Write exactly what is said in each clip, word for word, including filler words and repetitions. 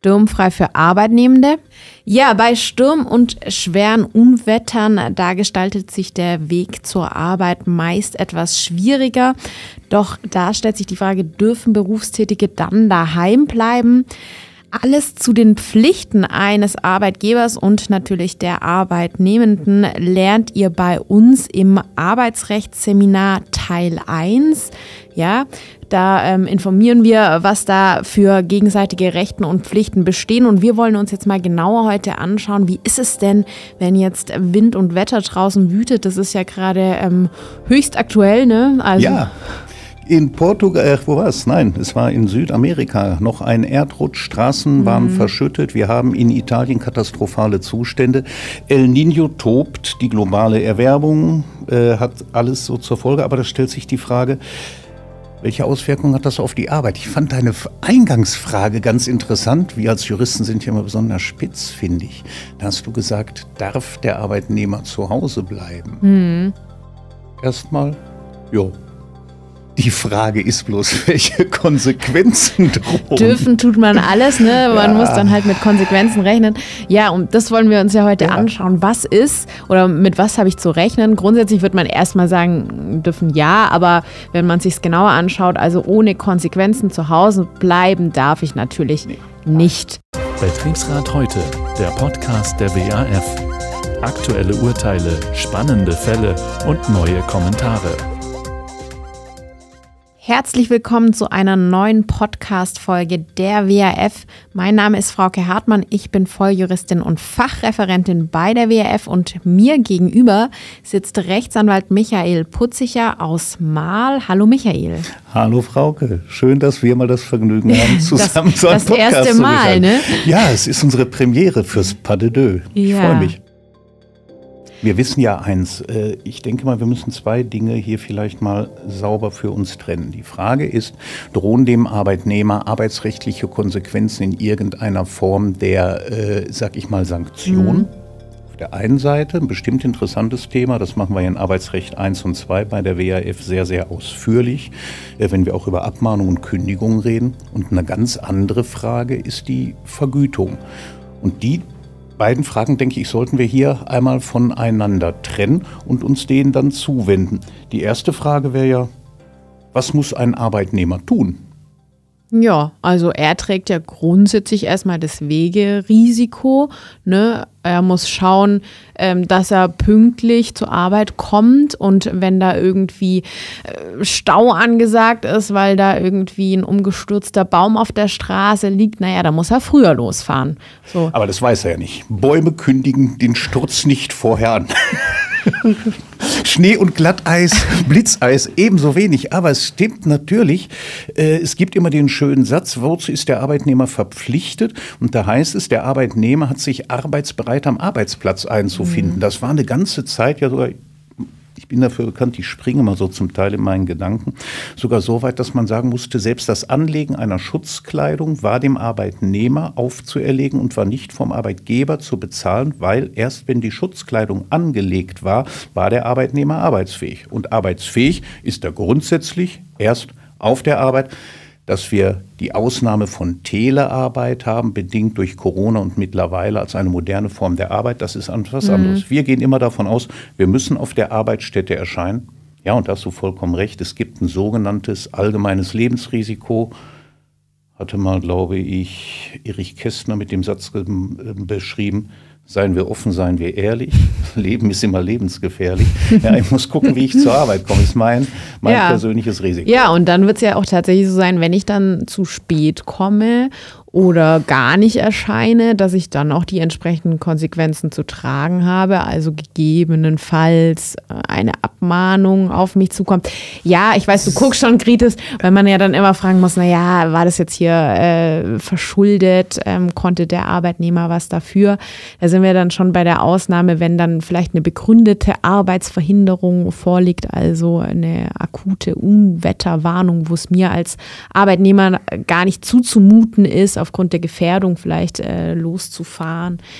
Sturmfrei für Arbeitnehmende. Ja, bei Sturm und schweren Unwettern, da gestaltet sich der Weg zur Arbeit meist etwas schwieriger. Doch da stellt sich die Frage, dürfen Berufstätige dann daheim bleiben? Alles zu den Pflichten eines Arbeitgebers und natürlich der Arbeitnehmenden lernt ihr bei uns im Arbeitsrechtsseminar Teil eins. Ja, da ähm, informieren wir, was da für gegenseitige Rechten und Pflichten bestehen. Und wir wollen uns jetzt mal genauer heute anschauen, wie ist es denn, wenn jetzt Wind und Wetter draußen wütet? Das ist ja gerade ähm, höchst aktuell, ne? Also ja. In Portugal, äh, wo war es? Nein, es war in Südamerika noch ein Erdrutsch, Straßen mhm. waren verschüttet. Wir haben in Italien katastrophale Zustände. El Niño tobt, die globale Erwärmung äh, hat alles so zur Folge. Aber da stellt sich die Frage, welche Auswirkungen hat das auf die Arbeit? Ich fand deine Eingangsfrage ganz interessant. Wir als Juristen sind ja immer besonders spitz, finde ich. Da hast du gesagt, darf der Arbeitnehmer zu Hause bleiben? Mhm. Erstmal, jo. Die Frage ist bloß, welche Konsequenzen drohen. Dürfen tut man alles, ne? Man ja. muss dann halt mit Konsequenzen rechnen. Ja, und das wollen wir uns ja heute ja. anschauen. Was ist oder mit was habe ich zu rechnen? Grundsätzlich wird man erstmal sagen, dürfen ja, aber wenn man sich es genauer anschaut, also ohne Konsequenzen zu Hause bleiben darf ich natürlich nee. nicht. Betriebsrat heute, der Podcast der W A F. Aktuelle Urteile, spannende Fälle und neue Kommentare. Herzlich willkommen zu einer neuen Podcast-Folge der W A F. Mein Name ist Frauke Hartmann, ich bin Volljuristin und Fachreferentin bei der W A F und mir gegenüber sitzt Rechtsanwalt Michael Putzicher aus Marl. Hallo Michael. Hallo Frauke, schön, dass wir mal das Vergnügen haben, zusammen das, so einen das Podcast erste zu Mal, ne? Ja, es ist unsere Premiere fürs Pas de Deux. Ich ja. freue mich. Wir wissen ja eins, ich denke mal, wir müssen zwei Dinge hier vielleicht mal sauber für uns trennen. Die Frage ist, drohen dem Arbeitnehmer arbeitsrechtliche Konsequenzen in irgendeiner Form der, äh, sag ich mal, Sanktion? Mhm. Auf der einen Seite ein bestimmt interessantes Thema, das machen wir ja in Arbeitsrecht eins und zwei bei der W A F sehr, sehr ausführlich, wenn wir auch über Abmahnung und Kündigung reden. Und eine ganz andere Frage ist die Vergütung. Und die beiden Fragen, denke ich, sollten wir hier einmal voneinander trennen und uns denen dann zuwenden. Die erste Frage wäre ja, was muss ein Arbeitnehmer tun? Ja, also er trägt ja grundsätzlich erstmal das Wegerisiko, ne? Er muss schauen, ähm, dass er pünktlich zur Arbeit kommt und wenn da irgendwie äh, Stau angesagt ist, weil da irgendwie ein umgestürzter Baum auf der Straße liegt, naja, da muss er früher losfahren. So. Aber das weiß er ja nicht. Bäume kündigen den Sturz nicht vorher an. Schnee und Glatteis, Blitzeis ebenso wenig. Aber es stimmt natürlich, äh, es gibt immer den schönen Satz, wozu ist der Arbeitnehmer verpflichtet? Und da heißt es, der Arbeitnehmer hat sich arbeitsbereit am Arbeitsplatz einzufinden. Mhm. Das war eine ganze Zeit ja sogar, ich bin dafür bekannt, ich springe mal so zum Teil in meinen Gedanken, sogar so weit, dass man sagen musste, selbst das Anlegen einer Schutzkleidung war dem Arbeitnehmer aufzuerlegen und war nicht vom Arbeitgeber zu bezahlen, weil erst wenn die Schutzkleidung angelegt war, war der Arbeitnehmer arbeitsfähig. Und arbeitsfähig ist er grundsätzlich erst auf der Arbeit. Dass wir die Ausnahme von Telearbeit haben, bedingt durch Corona und mittlerweile als eine moderne Form der Arbeit, das ist etwas mhm. anderes. Wir gehen immer davon aus, wir müssen auf der Arbeitsstätte erscheinen. Ja, und da hast du vollkommen recht, es gibt ein sogenanntes allgemeines Lebensrisiko. Hatte mal, glaube ich, Erich Kästner mit dem Satz äh, beschrieben, seien wir offen, seien wir ehrlich. Leben ist immer lebensgefährlich. Ja, ich muss gucken, wie ich zur Arbeit komme. Das ist mein, mein ja. persönliches Risiko. Ja, und dann wird es ja auch tatsächlich so sein, wenn ich dann zu spät komme oder gar nicht erscheine, dass ich dann auch die entsprechenden Konsequenzen zu tragen habe, also gegebenenfalls eine Abmahnung auf mich zukommt. Ja, ich weiß, du guckst schon kritisch, weil man ja dann immer fragen muss, naja, war das jetzt hier äh, verschuldet, ähm, konnte der Arbeitnehmer was dafür? Da sind wir dann schon bei der Ausnahme, wenn dann vielleicht eine begründete Arbeitsverhinderung vorliegt, also eine akute Unwetterwarnung, wo es mir als Arbeitnehmer gar nicht zuzumuten ist, aufgrund der Gefährdung vielleicht äh, loszufahren.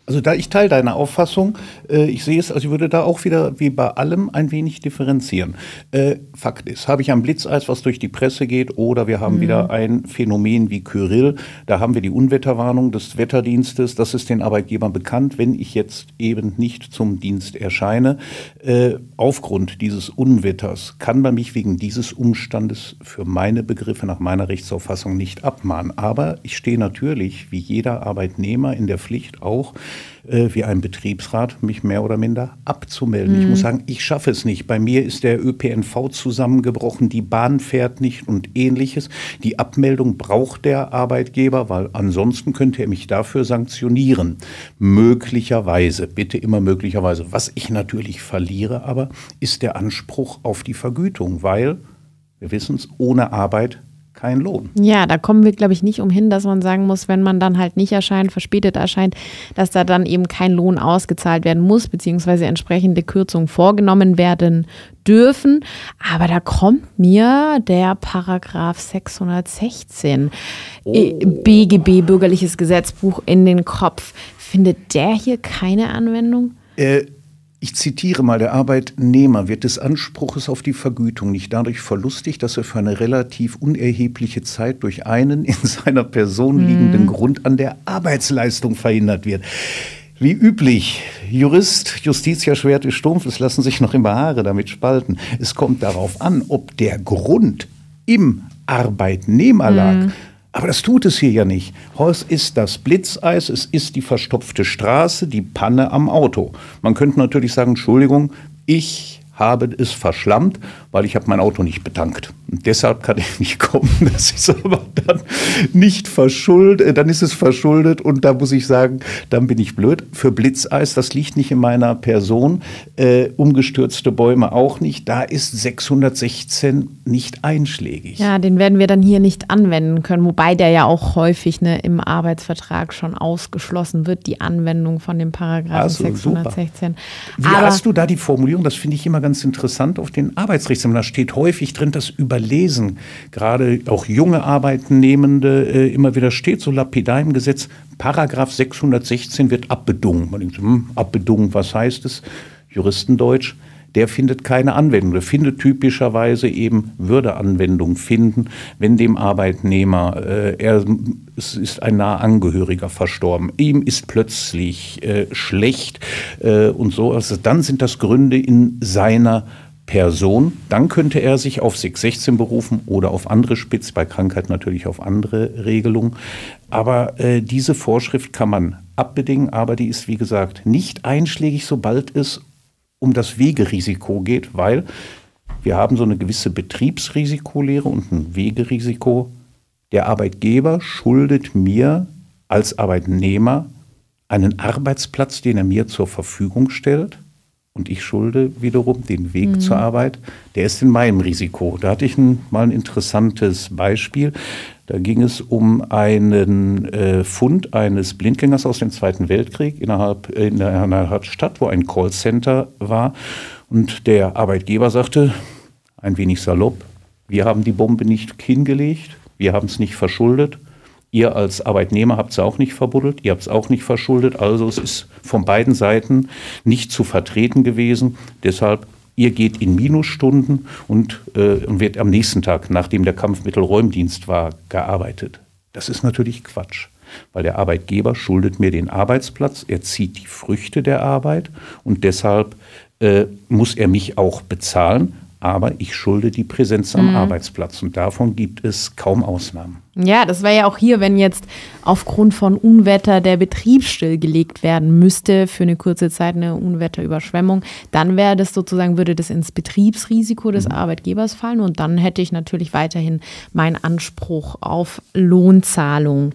Also da ich teile deine Auffassung, äh, ich sehe es, also ich würde da auch wieder wie bei allem ein wenig differenzieren. Äh, Fakt ist, habe ich ein Blitzeis, was durch die Presse geht, oder wir haben mhm. wieder ein Phänomen wie Kyrill, da haben wir die Unwetterwarnung des Wetterdienstes, das ist den Arbeitgebern bekannt, wenn ich jetzt eben nicht zum Dienst erscheine. Äh, aufgrund dieses Unwetters kann man mich wegen dieses Umstandes für meine Begriffe nach meiner Rechtsauffassung nicht abmahnen. Aber ich stehe natürlich, wie jeder Arbeitnehmer, in der Pflicht auch, wie ein Betriebsrat, mich mehr oder minder abzumelden. Mhm. Ich muss sagen, ich schaffe es nicht. Bei mir ist der Ö P N V zusammengebrochen, die Bahn fährt nicht und Ähnliches. Die Abmeldung braucht der Arbeitgeber, weil ansonsten könnte er mich dafür sanktionieren. Möglicherweise, bitte immer möglicherweise. Was ich natürlich verliere aber, ist der Anspruch auf die Vergütung, weil, wir wissen es, ohne Arbeit kein Lohn. Ja, da kommen wir, glaube ich, nicht umhin, dass man sagen muss, wenn man dann halt nicht erscheint, verspätet erscheint, dass da dann eben kein Lohn ausgezahlt werden muss, beziehungsweise entsprechende Kürzungen vorgenommen werden dürfen. Aber da kommt mir der Paragraph sechshundertsechzehn oh. B G B, Bürgerliches Gesetzbuch, in den Kopf. Findet der hier keine Anwendung? Äh, Ich zitiere mal, der Arbeitnehmer wird des Anspruches auf die Vergütung nicht dadurch verlustig, dass er für eine relativ unerhebliche Zeit durch einen in seiner Person liegenden mhm. Grund an der Arbeitsleistung verhindert wird. Wie üblich, Jurist, Justitia Schwerte stumpf, es lassen sich noch immer Haare damit spalten. Es kommt darauf an, ob der Grund im Arbeitnehmer lag. Mhm. Aber das tut es hier ja nicht. Es ist das Blitzeis, es ist die verstopfte Straße, die Panne am Auto. Man könnte natürlich sagen, Entschuldigung, ich habe es verschlammt, weil ich habe mein Auto nicht betankt. Und deshalb kann ich nicht kommen, das ist aber dann nicht verschuldet, dann ist es verschuldet und da muss ich sagen, dann bin ich blöd. Für Blitzeis, das liegt nicht in meiner Person, äh, umgestürzte Bäume auch nicht, da ist sechshundertsechzehn nicht einschlägig. Ja, den werden wir dann hier nicht anwenden können, wobei der ja auch häufig ne, im Arbeitsvertrag schon ausgeschlossen wird, die Anwendung von dem Paragraphen also, sechshundertsechzehn. Wie aber hast du da die Formulierung, das finde ich immer ganz interessant, auf den Arbeitsrechtsamt, da steht häufig drin, das Überlesen, gerade auch junge Arbeitnehmende äh, immer wieder steht, so lapidar im Gesetz, Paragraph sechshundertsechzehn wird abbedungen. Man denkt, hm, abbedungen, was heißt es? Juristendeutsch. Der findet keine Anwendung. Der findet typischerweise eben, würde Anwendung finden, wenn dem Arbeitnehmer, äh, er, es ist ein naher Angehöriger verstorben, ihm ist plötzlich äh, schlecht äh, und so. Also dann sind das Gründe in seiner Person. Dann könnte er sich auf sechshundertsechzehn berufen oder auf andere Spitz, bei Krankheit natürlich auf andere Regelungen. Aber äh, diese Vorschrift kann man abbedingen, aber die ist, wie gesagt, nicht einschlägig, sobald es um das Wegerisiko geht, weil wir haben so eine gewisse Betriebsrisikolehre und ein Wegerisiko. Der Arbeitgeber schuldet mir als Arbeitnehmer einen Arbeitsplatz, den er mir zur Verfügung stellt. Und ich schulde wiederum den Weg mhm. zur Arbeit. Der ist in meinem Risiko. Da hatte ich ein, mal ein interessantes Beispiel. Da ging es um einen äh, Fund eines Blindgängers aus dem Zweiten Weltkrieg innerhalb äh, in einer Stadt, wo ein Callcenter war. Und der Arbeitgeber sagte, ein wenig salopp, wir haben die Bombe nicht hingelegt, wir haben es nicht verschuldet. Ihr als Arbeitnehmer habt es auch nicht verbuddelt, ihr habt es auch nicht verschuldet. Also es ist von beiden Seiten nicht zu vertreten gewesen. Deshalb, ihr geht in Minusstunden und, äh, und wird am nächsten Tag, nachdem der Kampfmittelräumdienst war, gearbeitet. Das ist natürlich Quatsch, weil der Arbeitgeber schuldet mir den Arbeitsplatz, er zieht die Früchte der Arbeit und deshalb äh, muss er mich auch bezahlen. Aber ich schulde die Präsenz am mhm. Arbeitsplatz und davon gibt es kaum Ausnahmen. Ja, das wäre ja auch hier, wenn jetzt aufgrund von Unwetter der Betrieb stillgelegt werden müsste für eine kurze Zeit, eine Unwetterüberschwemmung, dann wäre das sozusagen, würde das ins Betriebsrisiko des mhm. Arbeitgebers fallen und dann hätte ich natürlich weiterhin meinen Anspruch auf Lohnzahlung.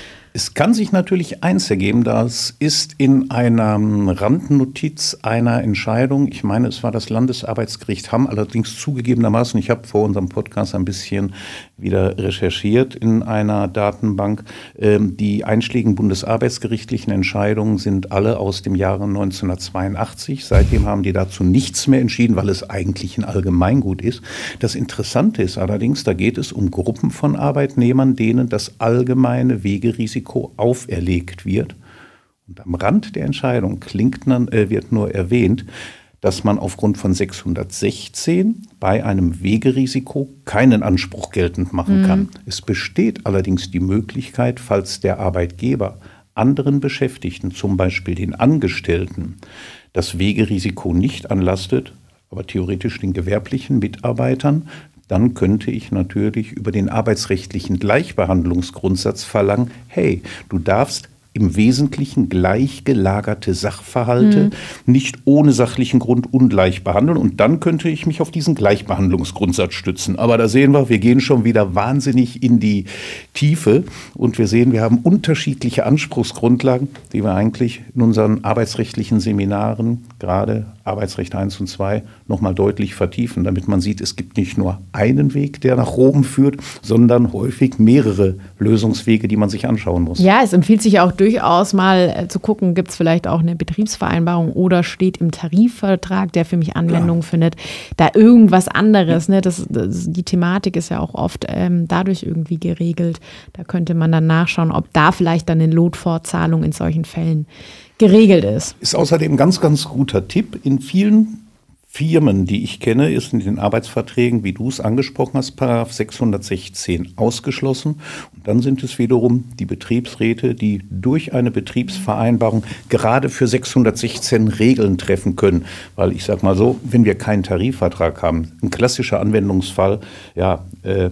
Es kann sich natürlich eins ergeben, das ist in einer Randnotiz einer Entscheidung, ich meine, es war das Landesarbeitsgericht Hamm, allerdings zugegebenermaßen, ich habe vor unserem Podcast ein bisschen wieder recherchiert in einer Datenbank. Die einschlägigen bundesarbeitsgerichtlichen Entscheidungen sind alle aus dem Jahre neunzehnhundertzweiundachtzig. Seitdem haben die dazu nichts mehr entschieden, weil es eigentlich ein Allgemeingut ist. Das Interessante ist allerdings, da geht es um Gruppen von Arbeitnehmern, denen das allgemeine Wegerisiko auferlegt wird. Und am Rand der Entscheidung klingt, äh, wird nur erwähnt, dass man aufgrund von sechshundertsechzehn bei einem Wegerisiko keinen Anspruch geltend machen kann. Mhm. Es besteht allerdings die Möglichkeit, falls der Arbeitgeber anderen Beschäftigten, zum Beispiel den Angestellten, das Wegerisiko nicht anlastet, aber theoretisch den gewerblichen Mitarbeitern, dann könnte ich natürlich über den arbeitsrechtlichen Gleichbehandlungsgrundsatz verlangen, hey, du darfst im Wesentlichen gleich gelagerte Sachverhalte mhm. nicht ohne sachlichen Grund ungleich behandeln. Und dann könnte ich mich auf diesen Gleichbehandlungsgrundsatz stützen. Aber da sehen wir, wir gehen schon wieder wahnsinnig in die Tiefe. Und wir sehen, wir haben unterschiedliche Anspruchsgrundlagen, die wir eigentlich in unseren arbeitsrechtlichen Seminaren, gerade Arbeitsrecht eins und zwei, nochmal deutlich vertiefen, damit man sieht, es gibt nicht nur einen Weg, der nach Rom führt, sondern häufig mehrere Lösungswege, die man sich anschauen muss. Ja, es empfiehlt sich auch durchaus mal äh, zu gucken, gibt es vielleicht auch eine Betriebsvereinbarung oder steht im Tarifvertrag, der für mich Anwendung ja. findet, da irgendwas anderes. Ne? Das, das, die Thematik ist ja auch oft ähm, dadurch irgendwie geregelt. Da könnte man dann nachschauen, ob da vielleicht dann eine Lotfortzahlung in solchen Fällen geregelt ist. Ist außerdem ein ganz, ganz guter Tipp. In vielen Firmen, die ich kenne, ist in den Arbeitsverträgen, wie du es angesprochen hast, Paragraph sechshundertsechzehn ausgeschlossen. Und dann sind es wiederum die Betriebsräte, die durch eine Betriebsvereinbarung gerade für sechshundertsechzehn Regeln treffen können. Weil ich sage mal so, wenn wir keinen Tarifvertrag haben, ein klassischer Anwendungsfall, ja, äh,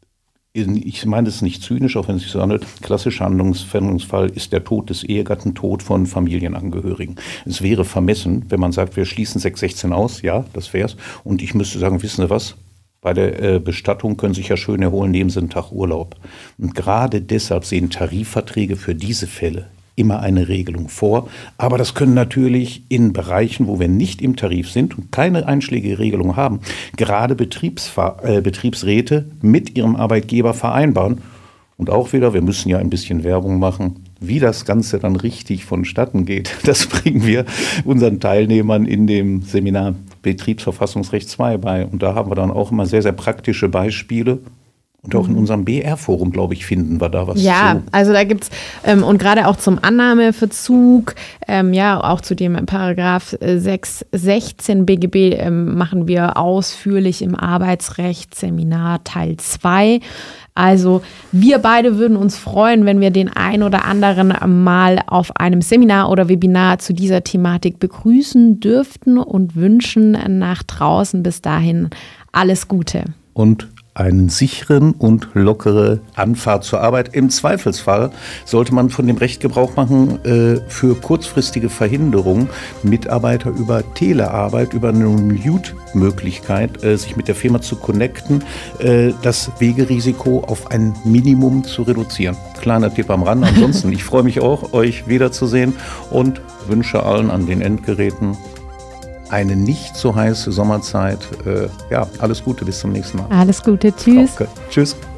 ich meine es nicht zynisch, auch wenn es sich so handelt, klassischer Anwendungsfall ist der Tod des Ehegatten, Tod von Familienangehörigen. Es wäre vermessen, wenn man sagt, wir schließen sechshundertsechzehn aus, ja, das wäre es. Und ich müsste sagen, wissen Sie was, bei der äh, Bestattung können Sie sich ja schön erholen, nehmen Sie einen Tag Urlaub. Und gerade deshalb sehen Tarifverträge für diese Fälle immer eine Regelung vor. Aber das können natürlich in Bereichen, wo wir nicht im Tarif sind und keine einschlägige Regelung haben, gerade Betriebsver- äh, Betriebsräte mit ihrem Arbeitgeber vereinbaren. Und auch wieder, wir müssen ja ein bisschen Werbung machen, wie das Ganze dann richtig vonstatten geht. Das bringen wir unseren Teilnehmern in dem Seminar Betriebsverfassungsrecht zwei bei. Und da haben wir dann auch immer sehr, sehr praktische Beispiele. Und auch in unserem B R-Forum, glaube ich, finden wir da was. Ja, zu. Also da gibt es, ähm, und gerade auch zum Annahmeverzug, ähm, ja, auch zu dem Paragraph sechs sechzehn B G B ähm, machen wir ausführlich im Arbeitsrechtsseminar Teil zwei. Also wir beide würden uns freuen, wenn wir den ein oder anderen mal auf einem Seminar oder Webinar zu dieser Thematik begrüßen dürften und wünschen nach draußen bis dahin alles Gute. Und einen sicheren und lockere Anfahrt zur Arbeit. Im Zweifelsfall sollte man von dem Recht Gebrauch machen, äh, für kurzfristige Verhinderung Mitarbeiter über Telearbeit, über eine Mute-Möglichkeit, äh, sich mit der Firma zu connecten, äh, das Wegerisiko auf ein Minimum zu reduzieren. Kleiner Tipp am Rand. Ansonsten, ich freue mich auch, euch wiederzusehen und wünsche allen an den Endgeräten eine nicht so heiße Sommerzeit. Äh, ja, alles Gute, bis zum nächsten Mal. Alles Gute, tschüss. Okay. Tschüss.